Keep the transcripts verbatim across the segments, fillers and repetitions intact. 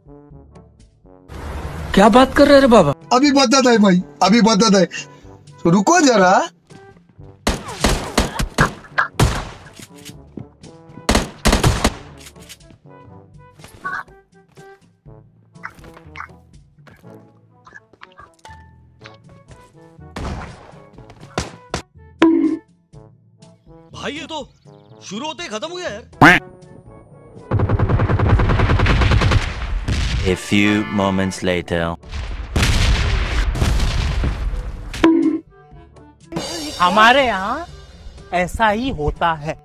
क्या बात कर रहे रे बाबा? अभी बताता है भाई, अभी बताता है, तो रुको जरा। भाई ये तो शुरू होते ही खत्म हो गया यार। A few moments later. हमारे यहाँ ऐसा ही होता है।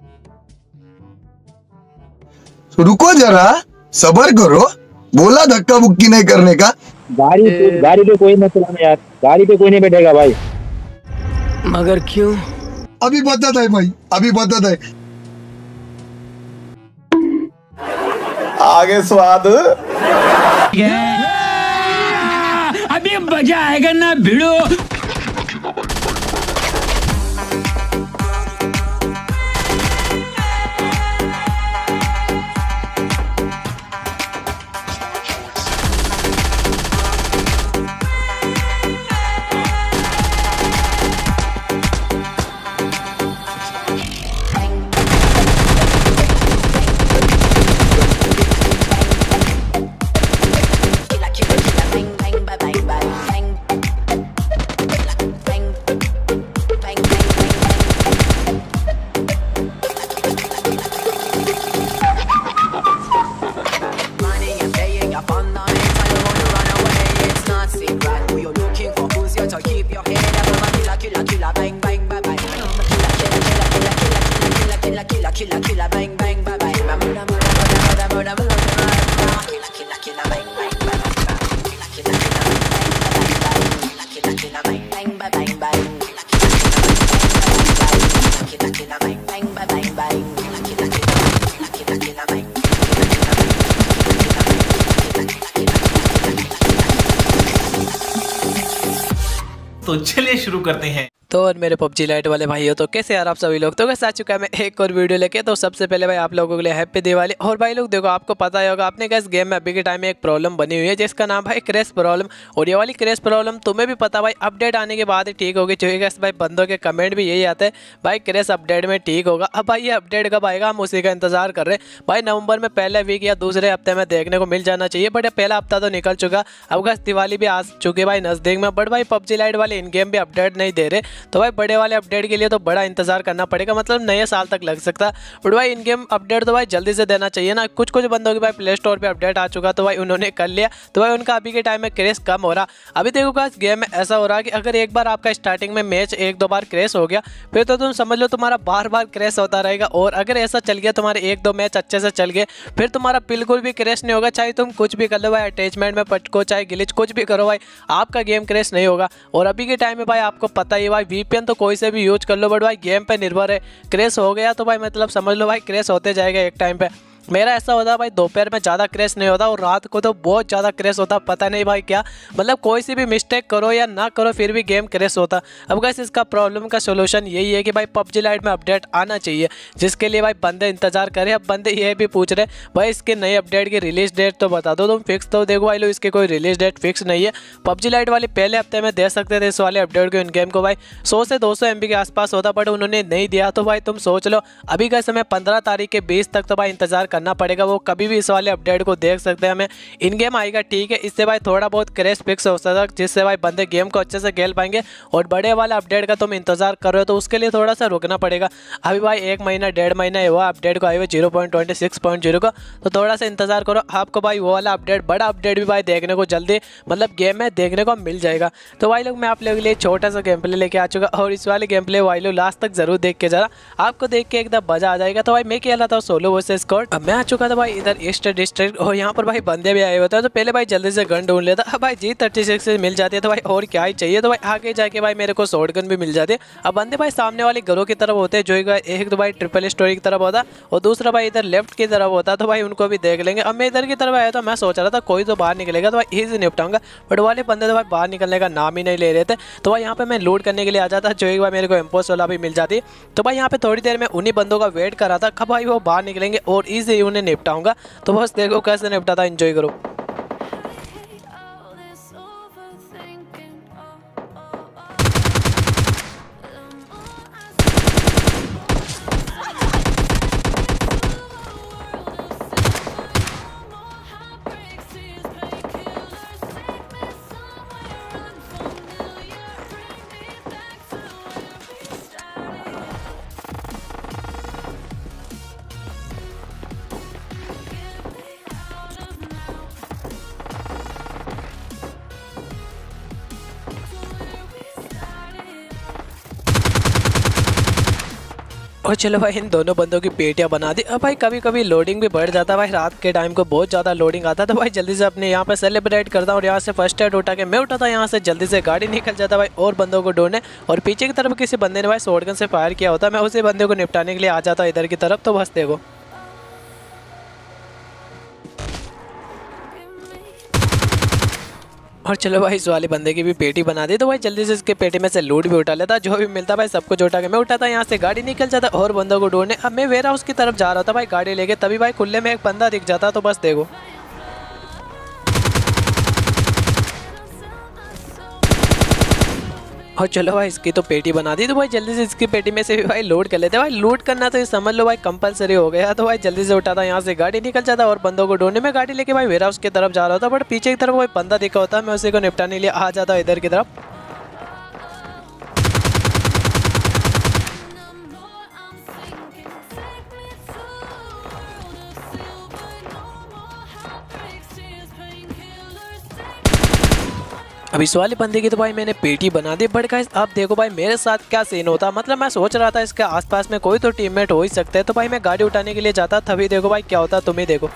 तो रुको जरा, सबर करो, बोला धक्का मुक्की नहीं करने का। गाड़ी पे गाड़ी पे कोई मत चलाना यार, गाड़ी पे कोई नहीं बैठेगा भाई। मगर क्यों? अभी बताता है भाई, अभी बताता है। आगे स्वाद अभी मजा आएगा ना भिड़ो। तो चलिए शुरू करते हैं। तो और मेरे पबजी लाइट वाले भाइयों, तो कैसे यार आप सभी लोग। तो कैसे आ चुका है मैं एक और वीडियो लेके। तो सबसे पहले भाई आप लोगों के लिए हैप्पी दिवाली। और भाई लोग देखो, आपको पता ही होगा, आपने कैसे गेम में अभी के टाइम में एक प्रॉब्लम बनी हुई है जिसका नाम भाई क्रैश प्रॉब्लम। और ये वाली क्रैश प्रॉब्लम तुम्हें भी पता भाई अपडेट आने के बाद ही ठीक होगी। क्योंकि भाई बंदों के कमेंट भी यही आते हैं भाई क्रैश अपडेट में ठीक होगा। अब भाई ये अपडेट कब आएगा, हम उसी का इंतजार कर रहे हैं भाई। नवंबर में पहले वीक या दूसरे हफ्ते में देखने को मिल जाना चाहिए, बट पहला हफ्ता तो निकल चुका। अब बस दिवाली भी आ चुकी भाई नज़दीक में, बट भाई पबजी लाइट वाले इन गेम भी अपडेट नहीं दे रहे। तो भाई बड़े वाले अपडेट के लिए तो बड़ा इंतजार करना पड़ेगा, मतलब नए साल तक लग सकता है। बट भाई इन गेम अपडेट तो भाई जल्दी से देना चाहिए ना। कुछ कुछ बंदों के भाई प्ले स्टोर पे अपडेट आ चुका, तो भाई उन्होंने कर लिया, तो भाई उनका अभी के टाइम में क्रैश कम हो रहा। अभी देखो गाइस, गेम में ऐसा हो रहा है कि अगर एक बार आपका स्टार्टिंग में मैच एक दो बार क्रैश हो गया, फिर तो तुम समझ लो तुम्हारा बार बार क्रैश होता रहेगा। और अगर ऐसा चल गया, तुम्हारे एक दो मैच अच्छे से चल गए, फिर तुम्हारा बिल्कुल भी क्रैश नहीं होगा। चाहे तुम कुछ भी कर लो भाई, अटैचमेंट में पटको, चाहे ग्लिच कुछ भी करो भाई, आपका गेम क्रैश नहीं होगा। और अभी के टाइम में भाई आपको पता ही भाई, वीपीएन तो कोई से भी यूज कर लो, बट भाई गेम पे निर्भर है। क्रैश हो गया तो भाई मतलब समझ लो भाई क्रैश होते जाएगा एक टाइम पे। मेरा ऐसा होता है भाई, दोपहर में ज़्यादा क्रैश नहीं होता और रात को तो बहुत ज़्यादा क्रैश होता। पता नहीं भाई क्या, मतलब कोई सी भी मिस्टेक करो या ना करो फिर भी गेम क्रैश होता। अब गाइस इसका प्रॉब्लम का सोल्यूशन यही है कि भाई पबजी लाइट में अपडेट आना चाहिए, जिसके लिए भाई बंदे इंतजार करें। अब बंदे ये भी पूछ रहे भाई इसके नए अपडेट की रिलीज डेट तो बता दो तुम फिक्स। तो देखो भाई लो, इसके कोई रिलीज डेट फिक्स नहीं है। पबजी लाइट वाले पहले हफ्ते में दे सकते थे इस वाले अपडेट को इन गेम को भाई, सौ से दो सौ एम बी के आसपास होता, बट उन्होंने नहीं दिया। तो भाई तुम सोच लो, अभी का समय पंद्रह तारीख के बीस तक तो भाई इंतजार करना पड़ेगा। वो कभी भी इस वाले अपडेट को देख सकते हैं, हमें इन गेम आएगा ठीक है। इससे भाई थोड़ा बहुत क्रैश फिक्स हो सकता है, जिससे भाई बंदे गेम को अच्छे से खेल पाएंगे। और बड़े वाला अपडेट का तुम इंतजार कर रहे हो तो उसके लिए थोड़ा सा रुकना पड़ेगा। अभी भाई एक महीना डेढ़ महीना हुआ अपडेट को आए हुए zero point twenty six point zero का, तो थोड़ा सा इंतजार करो। आपको भाई वो वाला अपडेट, बड़ा अपडेट भी भाई देखने को जल्दी मतलब गेम में देखने को मिल जाएगा। तो भाई लोग मैं आप लोगों के लिए छोटा सा गेम प्ले लेके आ चुका, और इस वाले गेम प्ले भाई लोग लास्ट तक जरूर देख के जरा, आपको देख के एकदम मजा आ जाएगा। तो भाई मैं खेला था सोलो वर्सेस स्क्वाड। अब मैं आ चुका था भाई इधर ईस्ट डिस्ट्रिक्ट, और यहाँ पर भाई बंदे भी आए होते हैं। तो पहले भाई जल्दी से गन ढूंढ लेता। अब भाई जी थर्टी सिक्स से मिल जाती है तो भाई और क्या ही चाहिए। तो भाई आगे जाके भाई मेरे को शॉर्ट गन भी मिल जाती है। अब बंदे भाई सामने वाले घरों की तरफ होते हैं, जो एक तो भाई ट्रिपल स्टोरी की तरफ होता और दूसरा भाई इधर लेफ्ट की तरफ होता, तो भाई उनको भी देख लेंगे। अब मैं इधर की तरफ आया तो मैं सोच रहा था कोई तो बाहर निकलेगा तो भाई इजी निपटाऊंगा, बट वाले बंदे तो भाई बाहर निकलने का नाम ही नहीं ले रहे थे। तो भाई यहाँ पे मैं लूट करने के लिए आ जाता, जो एक बार मेरे को एम्पोस वाला भी मिल जाती। तो भाई यहाँ पे थोड़ी देर में उन्हीं बंदों का वेट कर रहा था, कब भाई वो बाहर निकलेंगे और ईजी उन्हें निपटाऊंगा। तो बस देखो कैसे निपटा था, एंजॉय करो। और चलो भाई इन दोनों बंदों की पेटियां बना दी। अब भाई कभी कभी लोडिंग भी बढ़ जाता है भाई, रात के टाइम को बहुत ज़्यादा लोडिंग आता है, तो भाई जल्दी से अपने यहाँ पे सेलिब्रेट करता हूँ और यहाँ से फर्स्ट एड उठा के मैं उठाता यहाँ से जल्दी से गाड़ी निकल जाता भाई और बंदों को ढूंढने। और पीछे की तरफ किसी बंदे ने भाई शॉटगन से फायर किया होता, मैं उसी बंदे को निपटाने के लिए आ जाता इधर की तरफ। तो बस देखो और चलो भाई इस वाले बंदे की भी पेटी बना दी। तो भाई जल्दी से इसके पेटी में से लूट भी उठा लेता, जो भी मिलता भाई सब कुछ उठा के मैं उठाता, यहाँ से गाड़ी निकल जाता और बंदों को ढूंढने। अब मैं वेयर हाउस की तरफ जा रहा था भाई गाड़ी लेके, तभी भाई खुले में एक बंदा दिख जाता। तो बस देखो और चलो भाई इसकी तो पेटी बना दी। तो भाई जल्दी से इसकी पेटी में से भी भाई लूट कर लेते भाई, लूट करना तो ये समझ लो भाई कंपलसरी हो गया। तो भाई जल्दी से उठाता यहाँ से गाड़ी निकल जाता और बंदों को ढूंढने में गाड़ी लेके भाई वेयर हाउस की तरफ जा रहा होता, बट पीछे की तरफ कोई बंदा दिखा होता, मैं उसी को निपटाने के लिए आ जाता इधर की तरफ। अब इस वाले बंदे की तो भाई मैंने पेटी बना दी, बट गाइस अब देखो भाई मेरे साथ क्या सीन होता। मतलब मैं सोच रहा था इसके आसपास में कोई तो टीममेट हो ही सकते हैं, तो भाई मैं गाड़ी उठाने के लिए जाता, तभी देखो भाई क्या होता, तुम ही देखो।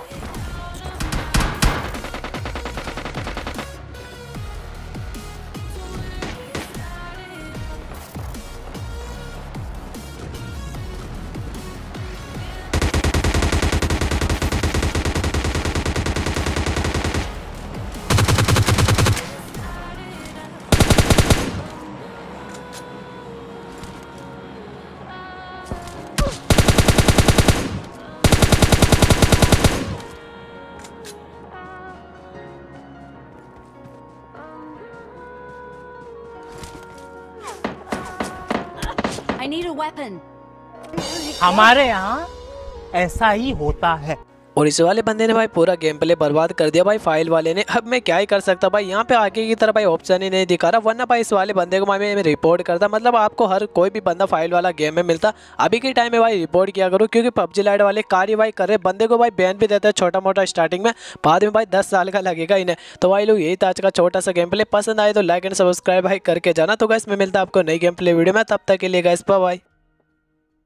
I need a weapon. हमारे यहाँ ऐसा ही होता है। और इस वाले बंदे ने भाई पूरा गेम प्ले बर्बाद कर दिया भाई फाइल वाले ने। अब मैं क्या ही कर सकता भाई, यहाँ पे आगे की तरफ भाई ऑप्शन ही नहीं दिखा रहा, वरना भाई इस वाले बंदे को मैं रिपोर्ट करता। मतलब आपको हर कोई भी बंदा फाइल वाला गेम में मिलता, अभी के टाइम में भाई रिपोर्ट किया करो, क्योंकि पबजी लाइट वाले कार्रवाई कर रहे, बंदे को भाई बैन भी देता है छोटा मोटा स्टार्टिंग में, बाद में भाई दस साल का लगेगा इन्हें। तो भाई लोग यही था आज का छोटा सा गेम प्ले, पसंद आए तो लाइक एंड सब्सक्राइब भाई करके जाना। तो गाइस मैं मिलता आपको नई गेम प्ले वीडियो में, तब तक के लिए गाइस बाय बाय।